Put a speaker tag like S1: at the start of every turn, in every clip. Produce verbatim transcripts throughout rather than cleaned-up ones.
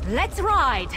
S1: Let's ride!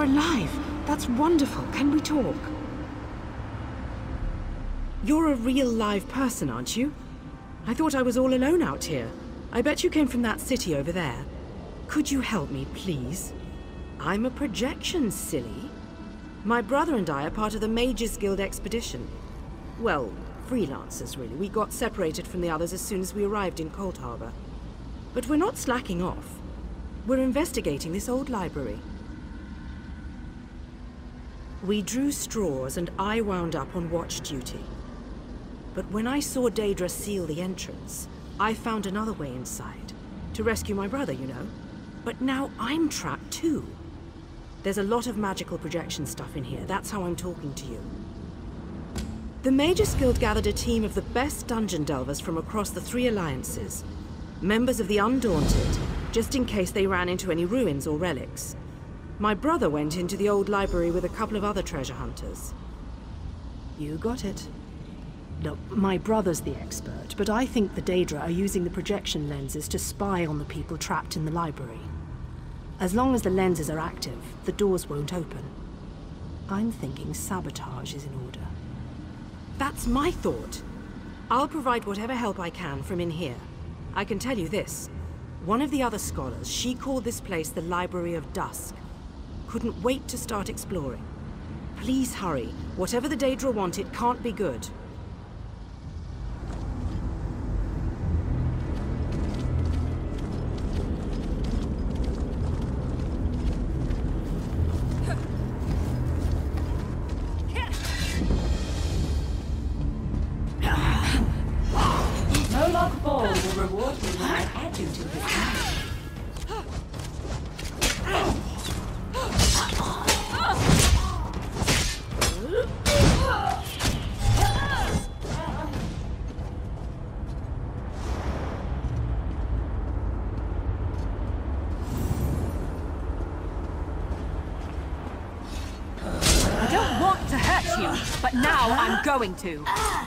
S1: You're alive. That's wonderful. Can we talk? You're a real live person, aren't you? I thought I was all alone out here. I bet you came from that city over there. Could you help me, please? I'm a projection, silly. My brother and I are part of the Mages Guild expedition. Well, freelancers, really. We got separated from the others as soon as we arrived in Cold Harbor. But we're not slacking off. We're investigating this old library. We drew straws and I wound up on watch duty. But when I saw Daedra seal the entrance, I found another way inside. To rescue my brother, you know. But now I'm trapped too. There's a lot of magical projection stuff in here. That's how I'm talking to you. The Mages Guild gathered a team of the best dungeon delvers from across the three alliances. Members of the Undaunted, just in case they ran into any ruins or relics. My brother went into the old library with a couple of other treasure hunters. You got it. Look, my brother's the expert, but I think the Daedra are using the projection lenses to spy on the people trapped in the library. As long as the lenses are active, the doors won't open. I'm thinking sabotage is in order. That's my thought. I'll provide whatever help I can from in here. I can tell you this. One of the other scholars, she called this place the Library of Dusk. Couldn't wait to start exploring. Please hurry. Whatever the Daedra want, it can't be good.
S2: But now I'm going to.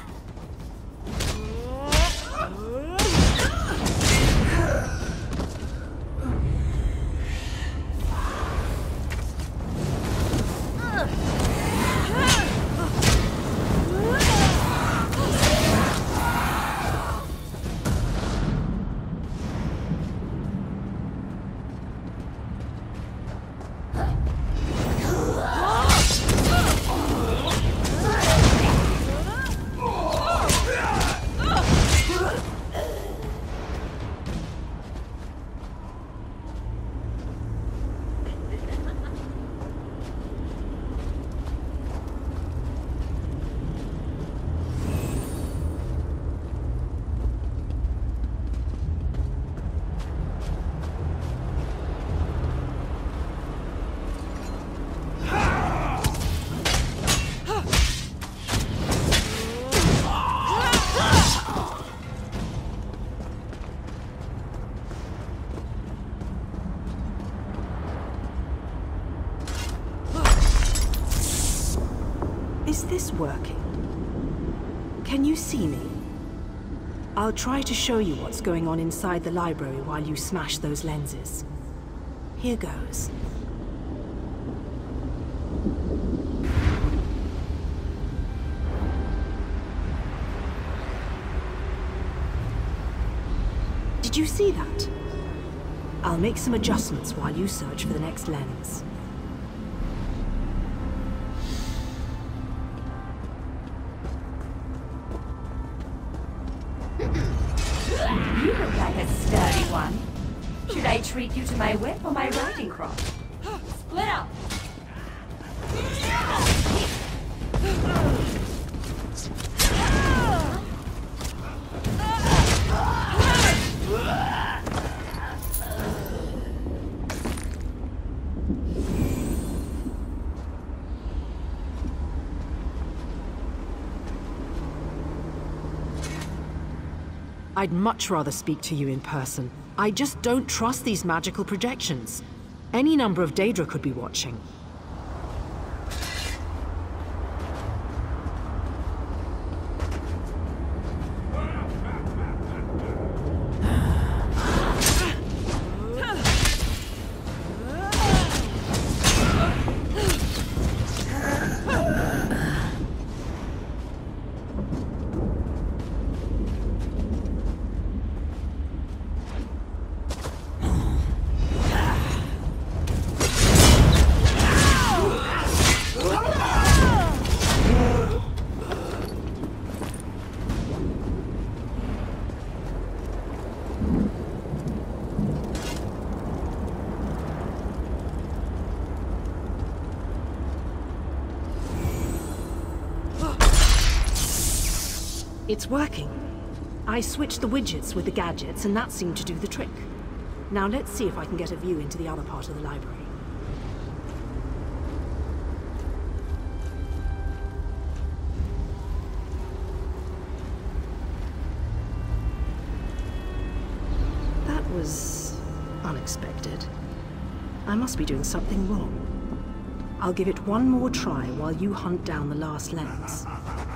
S1: Is this working? Can you see me? I'll try to show you what's going on inside the library while you smash those lenses. Here goes. Did you see that? I'll make some adjustments while you search for the next lens.
S3: You look like a sturdy one. Should I treat you to my whip or my riding crop? Split up!
S1: I'd much rather speak to you in person. I just don't trust these magical projections. Any number of Daedra could be watching. It's working. I switched the widgets with the gadgets, and that seemed to do the trick. Now let's see if I can get a view into the other part of the library. That was unexpected. I must be doing something wrong. I'll give it one more try while you hunt down the last lens.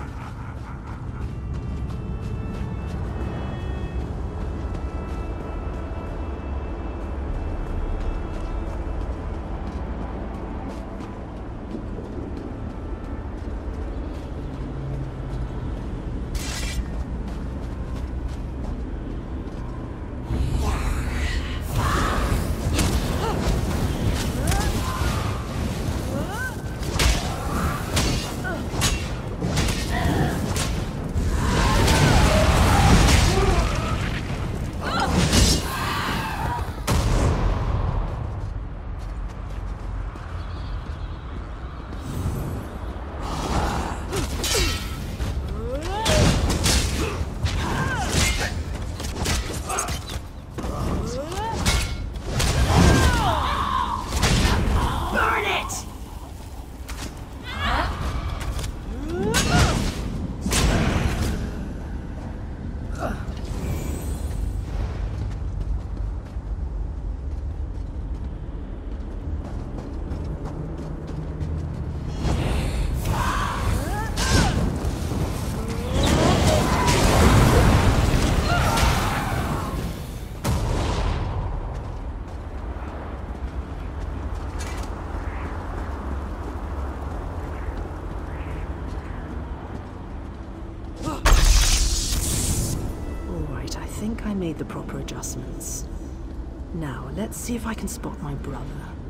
S1: I think I made the proper adjustments. Now, let's see if I can spot my brother.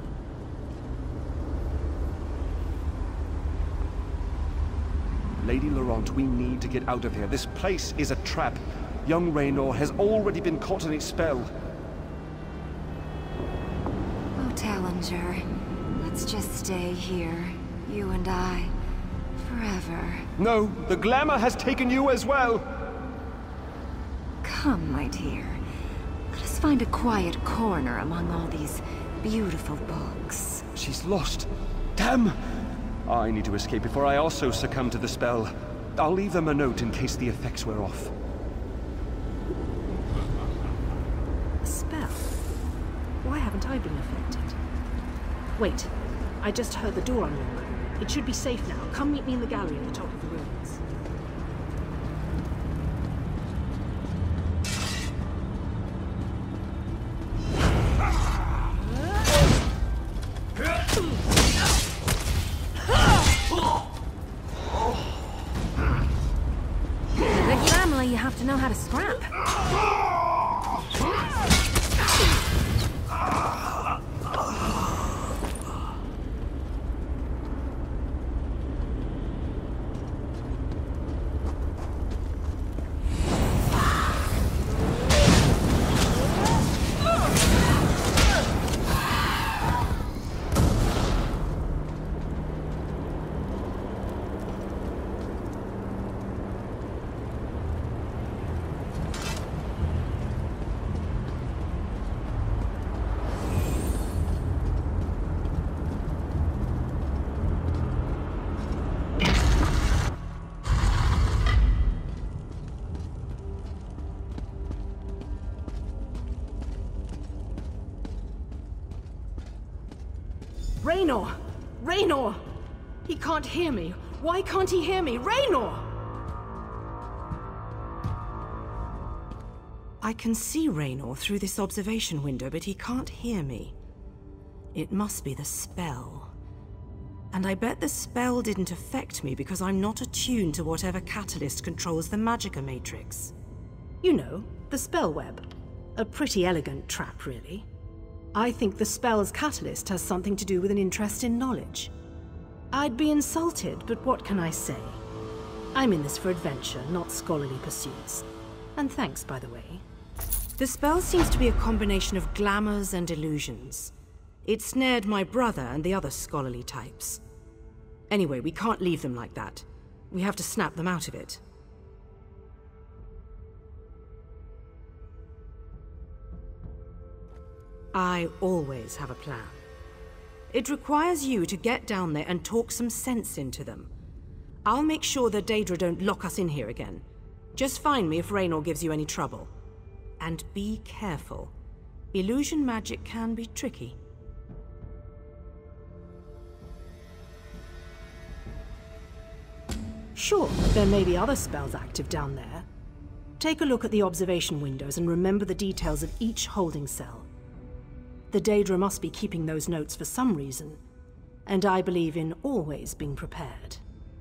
S4: Lady Laurent, we need to get out of here. This place is a trap. Young Raynor has already been caught in its spell.
S5: Oh, Tallinger, let's just stay here, you and I, forever.
S4: No, the glamour has taken you as well.
S5: Come, my dear. Let us find a quiet corner among all these beautiful books.
S4: She's lost. Damn! I need to escape before I also succumb to the spell. I'll leave them a note in case the effects wear off.
S1: A spell? Why haven't I been affected? Wait, I just heard the door unlock. It should be safe now. Come meet me in the gallery at the top of the ruins.
S5: You have to know how to scrap.
S1: Raynor! Raynor! He can't hear me. Why can't he hear me? Raynor! I can see Raynor through this observation window, but he can't hear me. It must be the spell. And I bet the spell didn't affect me because I'm not attuned to whatever catalyst controls the Magicka Matrix. You know, the spell web. A pretty elegant trap, really. I think the spell's catalyst has something to do with an interest in knowledge. I'd be insulted, but what can I say? I'm in this for adventure, not scholarly pursuits. And thanks, by the way. The spell seems to be a combination of glamours and illusions. It snared my brother and the other scholarly types. Anyway, we can't leave them like that. We have to snap them out of it. I always have a plan. It requires you to get down there and talk some sense into them. I'll make sure that Daedra don't lock us in here again. Just find me if Raynor gives you any trouble. And be careful. Illusion magic can be tricky. Sure, there may be other spells active down there. Take a look at the observation windows and remember the details of each holding cell. The Daedra must be keeping those notes for some reason, and I believe in always being prepared.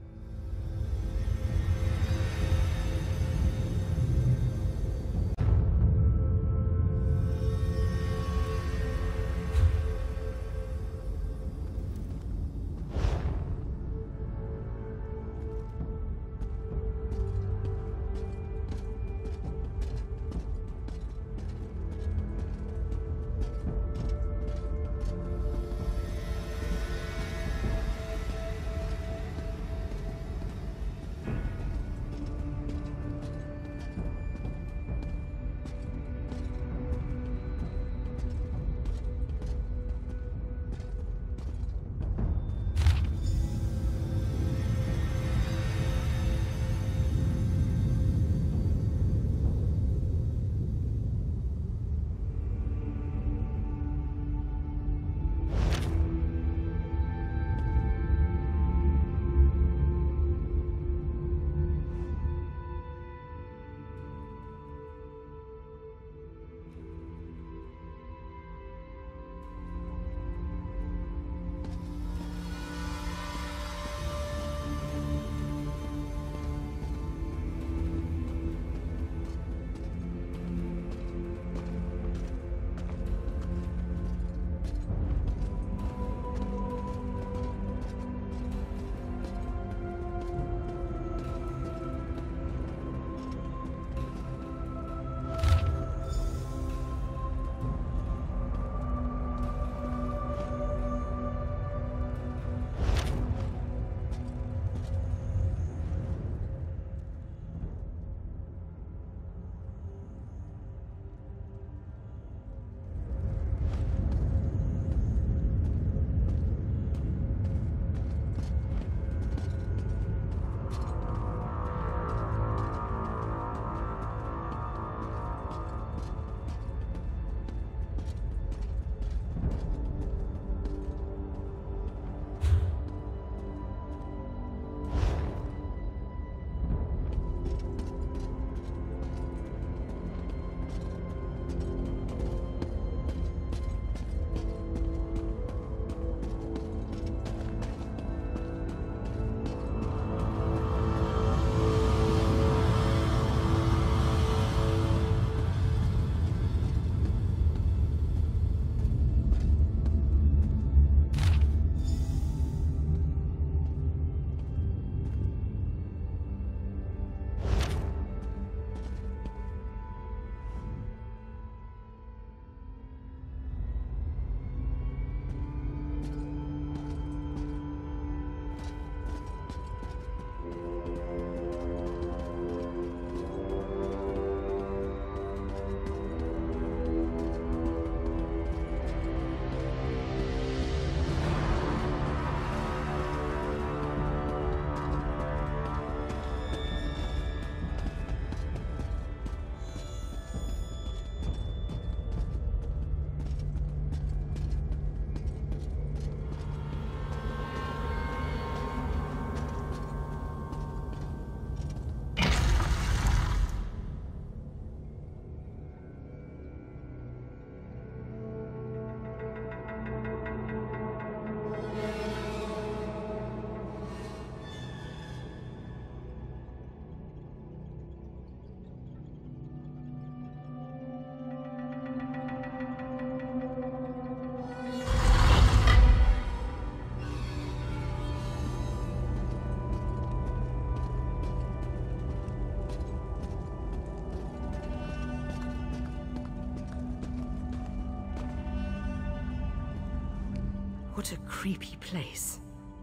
S1: What a creepy place.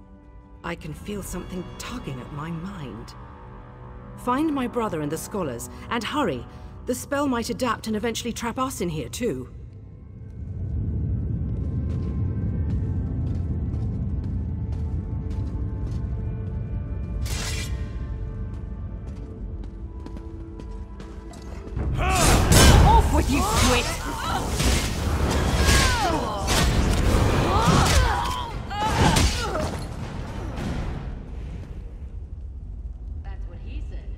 S1: I can feel something tugging at my mind. Find my brother and the scholars, and hurry. The spell might adapt and eventually trap us in here too.
S2: if you quit!
S3: That's what he said.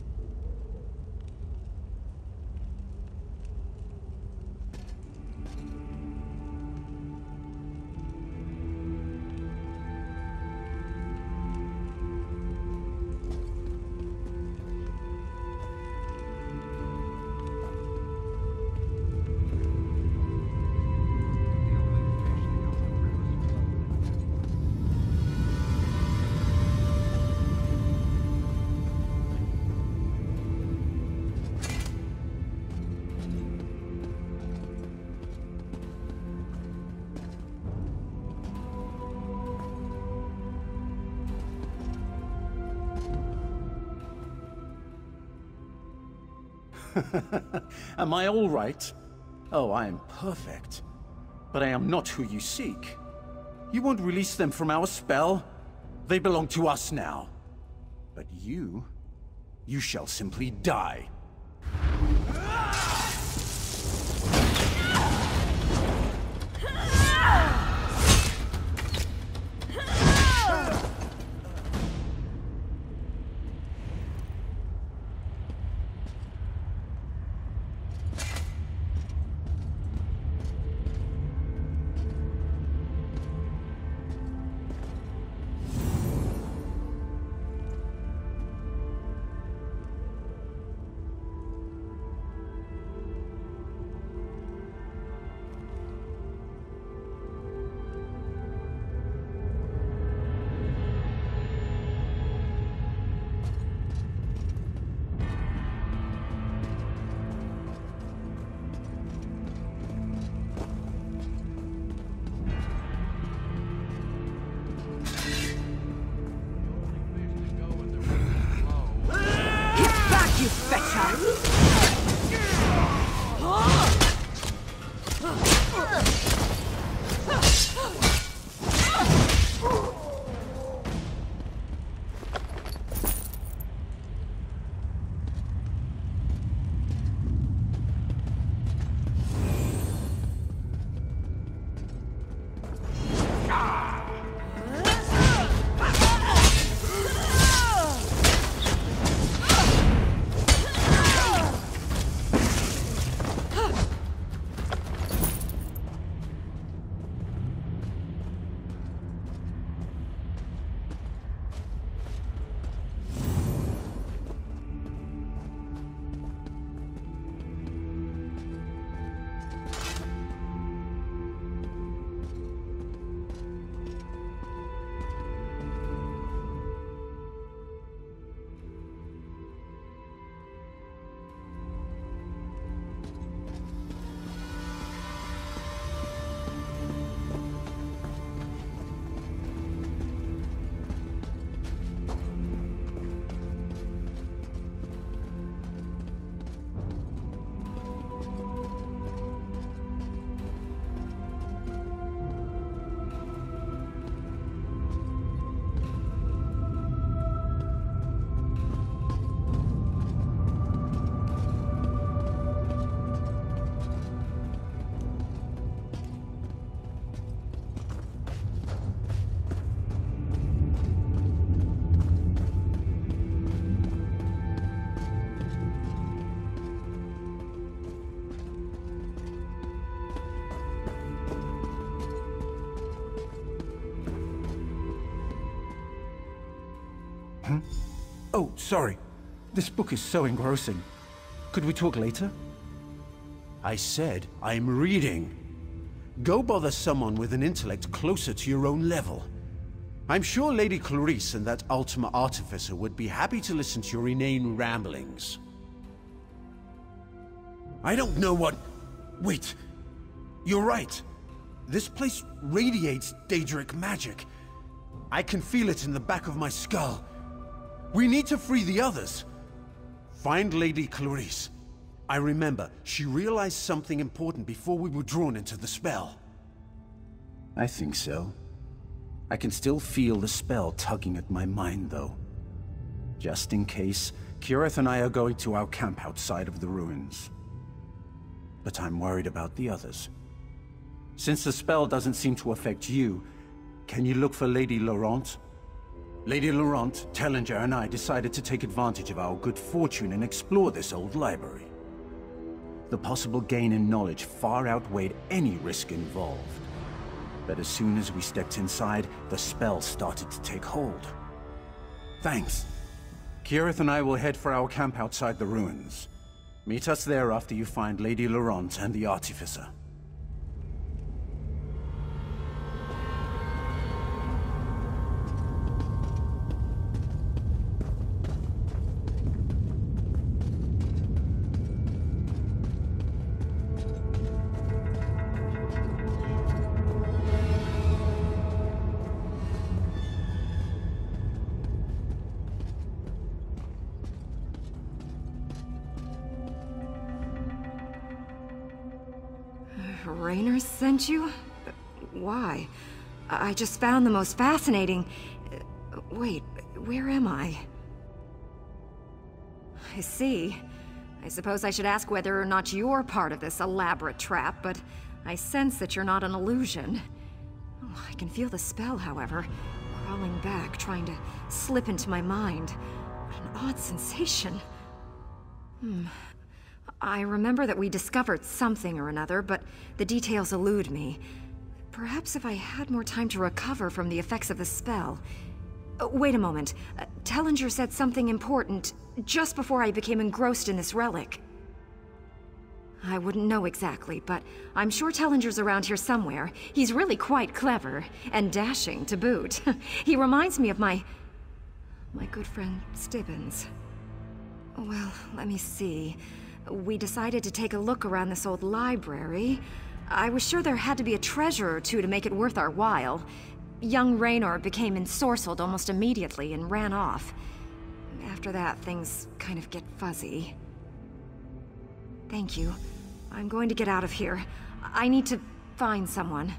S6: Am I all right? Oh, I am perfect. But I am not who you seek. You won't release them from our spell. They belong to us now. But you... you shall simply die.
S2: You betcha!
S6: Hmm? Oh, sorry. This book is so engrossing. Could we talk later? I said I'm reading. Go bother someone with an intellect closer to your own level. I'm sure Lady Clarice and that Ultima Artificer would be happy to listen to your inane ramblings. I don't know what... Wait. You're right. This place radiates Daedric magic. I can feel it in the back of my skull. We need to free the others. Find Lady Clarice. I remember, she realized something important before we were drawn into the spell. I think so. I can still feel the spell tugging at my mind, though. Just in case, Kirith and I are going to our camp outside of the ruins. but I'm worried about the others. Since the spell doesn't seem to affect you, can you look for Lady Laurent? Lady Laurent, Tellinger, and I decided to take advantage of our good fortune and explore this old library. The possible gain in knowledge far outweighed any risk involved. But as soon as we stepped inside, the spell started to take hold. Thanks. Kirith and I will head for our camp outside the ruins. Meet us there after you find Lady Laurent and the Artificer.
S5: Raynor sent you? Why? I just found the most fascinating... Wait, where am I? I see. I suppose I should ask whether or not you're part of this elaborate trap, but I sense that you're not an illusion. Oh, I can feel the spell, however, crawling back, trying to slip into my mind. An odd sensation. Hmm... I remember that we discovered something or another, but the details elude me. Perhaps if I had more time to recover from the effects of the spell... Uh, wait a moment. Uh, Tellinger said something important just before I became engrossed in this relic. I wouldn't know exactly, but I'm sure Tellinger's around here somewhere. He's really quite clever, and dashing to boot. He reminds me of my... my good friend Stibbons. Well, let me see... We decided to take a look around this old library. I was sure there had to be a treasure or two to make it worth our while. Young Raynor became ensorcelled almost immediately and ran off. After that, things kind of get fuzzy. Thank you. I'm going to get out of here. I need to find someone.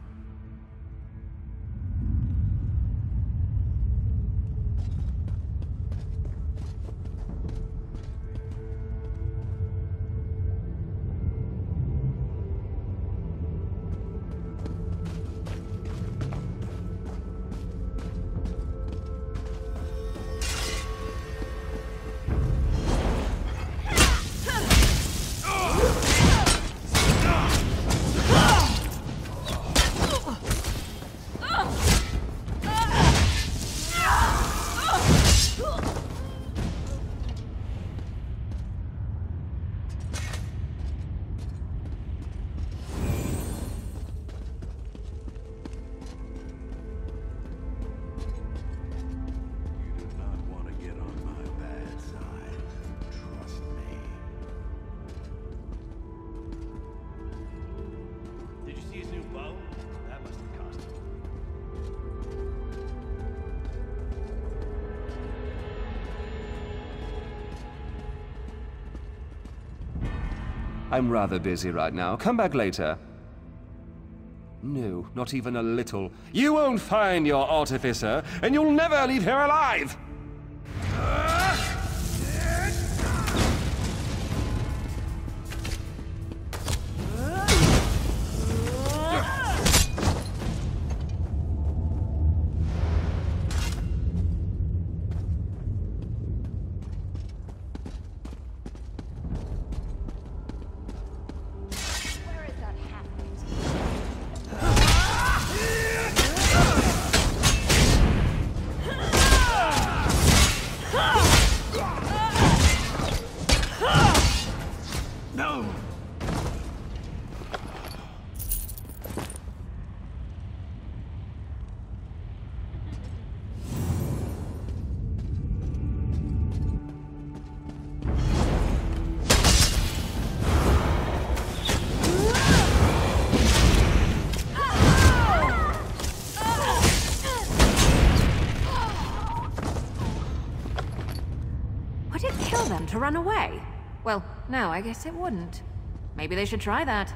S4: I'm rather busy right now. Come back later. No, not even a little. You won't find your Artificer, and you'll never leave here alive!
S2: To run away? Well, no, I guess it wouldn't. Maybe they should try that.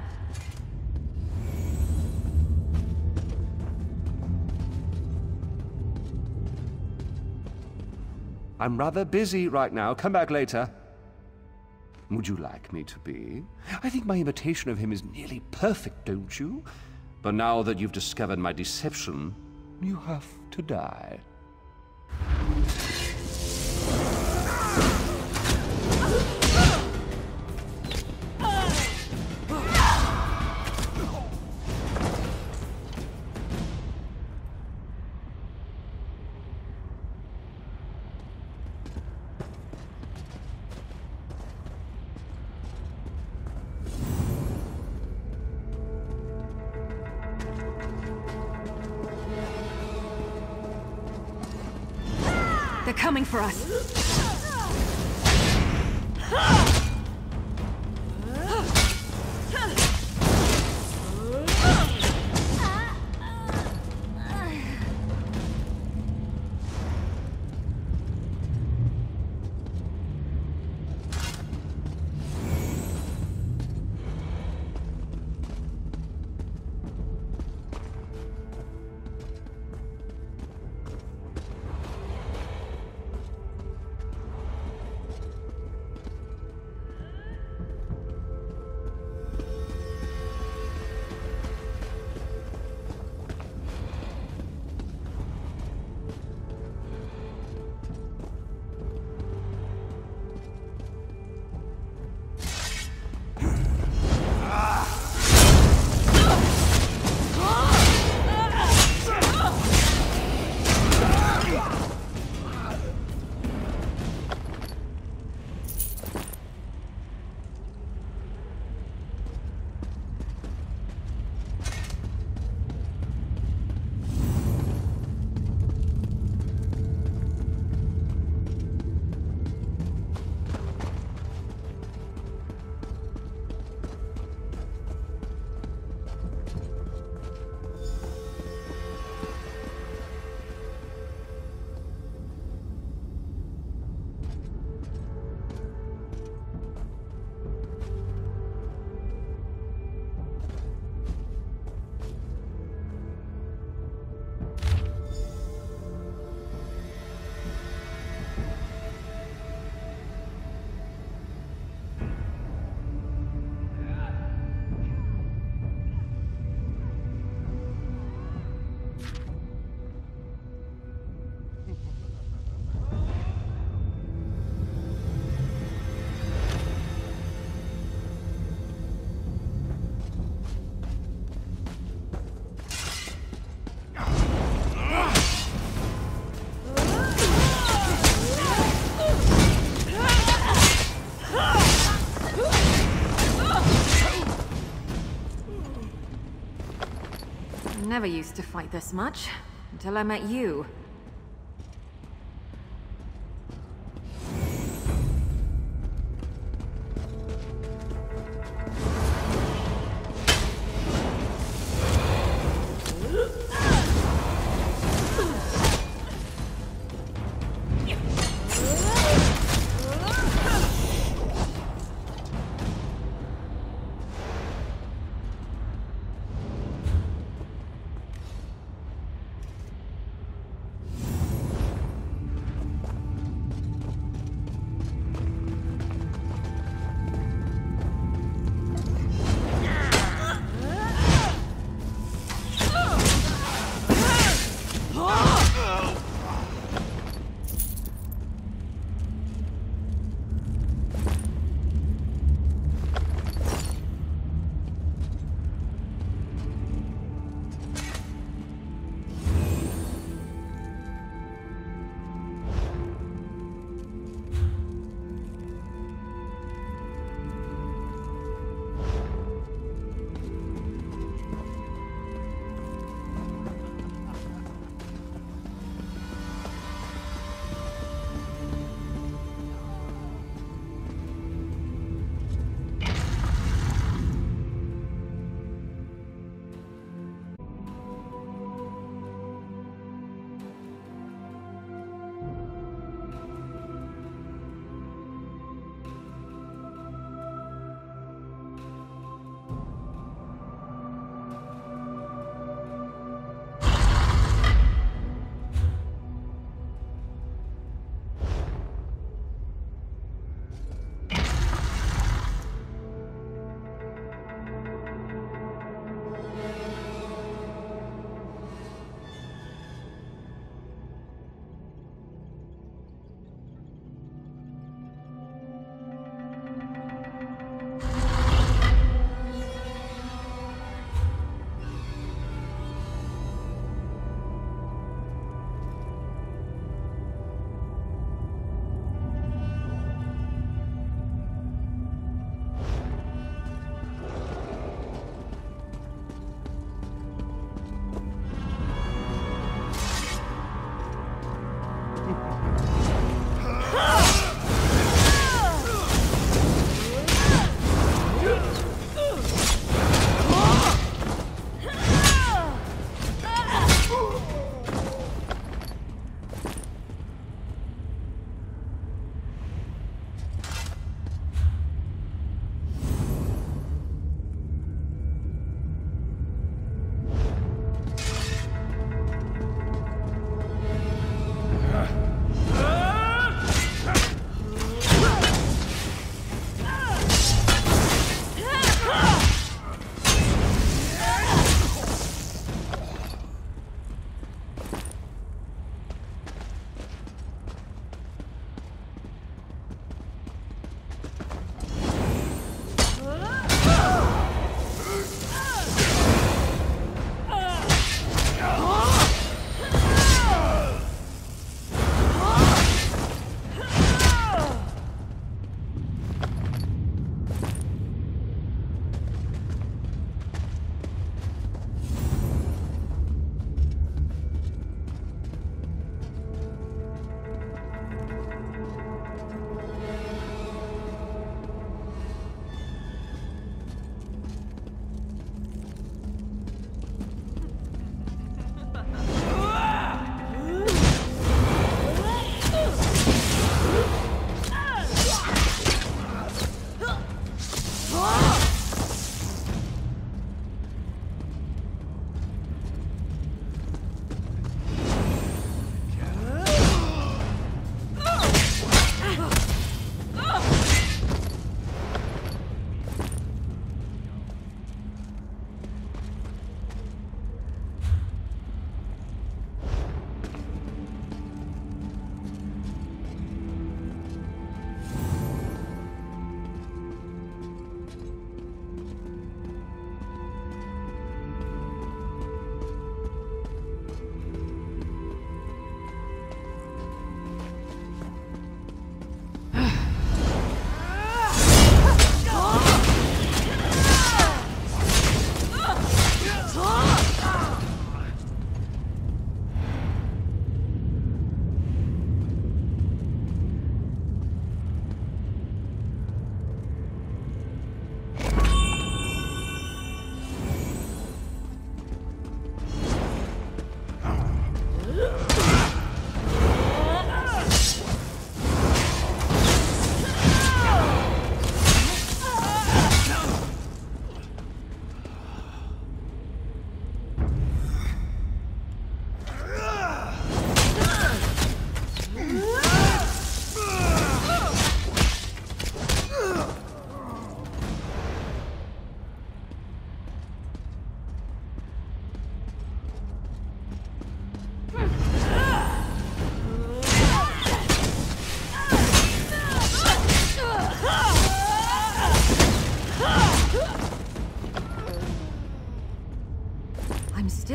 S4: I'm rather busy right now. Come back later. would you like me to be? I think my imitation of him is nearly perfect, don't you? But now that you've discovered my deception, you have to die.
S2: They're coming for us. I never used to fight this much, until I met you.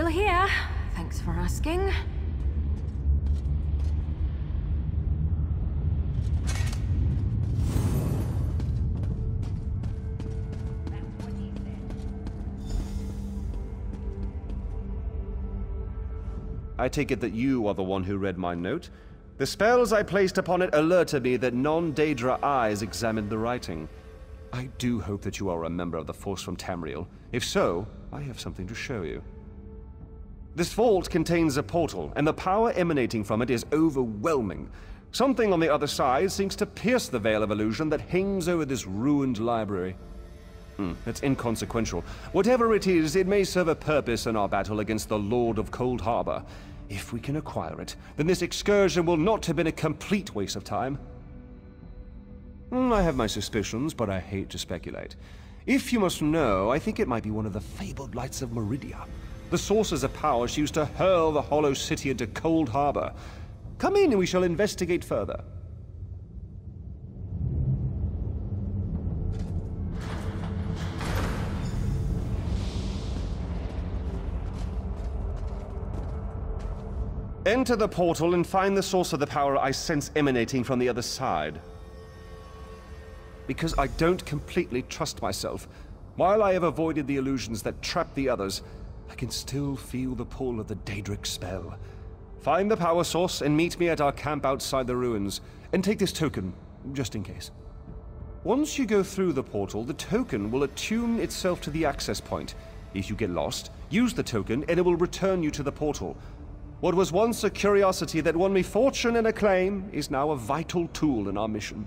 S2: here. Thanks for asking.
S4: I take it that you are the one who read my note. The spells I placed upon it alerted me that non-Daedra eyes examined the writing. I do hope that you are a member of the Force from Tamriel. If so, I have something to show you. This vault contains a portal, and the power emanating from it is overwhelming. Something on the other side seems to pierce the veil of illusion that hangs over this ruined library. Hmm, it's inconsequential. Whatever it is, it may serve a purpose in our battle against the Lord of Cold Harbor. If we can acquire it, then this excursion will not have been a complete waste of time. Hmm, I have my suspicions, but I hate to speculate. If you must know, I think it might be one of the fabled lights of Meridia. The sources of power she used to hurl the Hollow City into Cold Harbor. Come in and we shall investigate further. Enter the portal and find the source of the power I sense emanating from the other side. Because I don't completely trust myself, while I have avoided the illusions that trap the others, I can still feel the pull of the Daedric spell. Find the power source and meet me at our camp outside the ruins, and take this token, just in case. Once you go through the portal, the token will attune itself to the access point. If you get lost, use the token and it will return you to the portal. What was once a curiosity that won me fortune and acclaim is now a vital tool in our mission.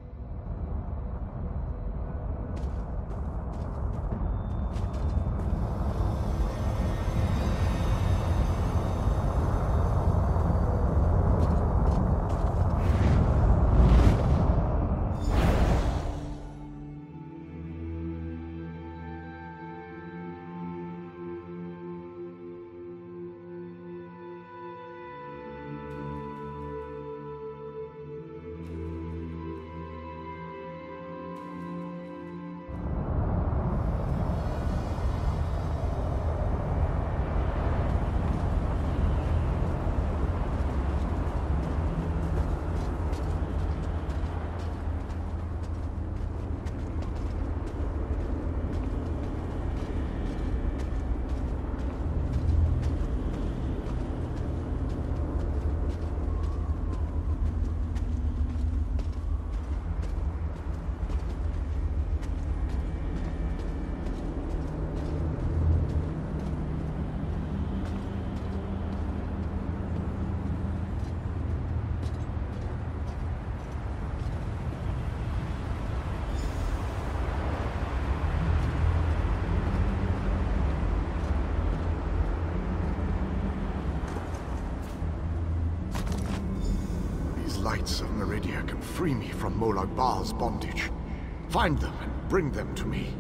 S7: Lights of Meridia can free me from Molag Bal's bondage. Find them and bring them to me.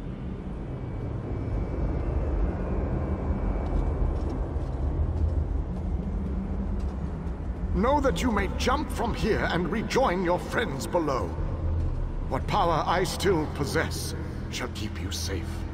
S7: Know that you may jump from here and rejoin your friends below. What power I still possess shall keep you safe.